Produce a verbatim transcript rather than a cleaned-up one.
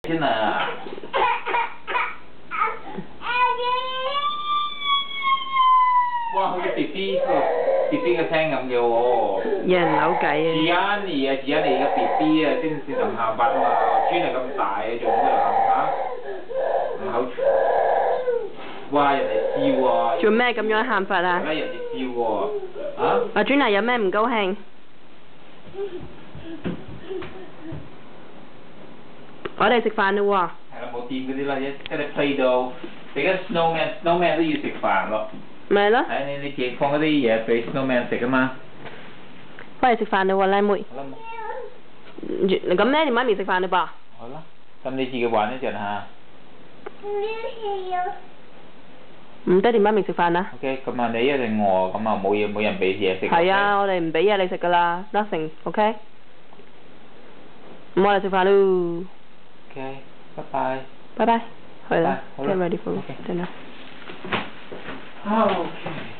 天啊！哇，好似 B B 個 B B 嘅聲咁嘅喎。 有人扭計啊 Gianni 啊 ，Gianni 嘅 B B 啊，先先能喊法啊嘛，磚係咁大啊，仲喺度喊嚇，唔好。哇！人哋笑喎。 做咩咁樣喊法啊？ 拉人哋笑喎。啊？ 阿專啊，有咩唔高興？我哋食飯啦喎。係啦，冇掂嗰啲啦，一一啲 play 到，而家 snowman snowman 都要食飯咯。 咪係咯。 係你你自己放嗰啲嘢俾 snowman 食啊嘛。 翻嚟食飯啦喎，靚妹。 好啦。 咁咧，你媽咪食飯啦噃。 好啦，咁你自己玩一陣嚇。 唔得，你媽咪食飯啦。 OK，咁啊你一定餓，咁啊冇嘢冇人俾嘢食。 係啊，我哋唔俾嘢你食噶啦 ，nothing，OK。咁我哋食飯咯。 OK，拜拜。 拜拜，去啦。 好啦。 Get ready for dinner。 OK。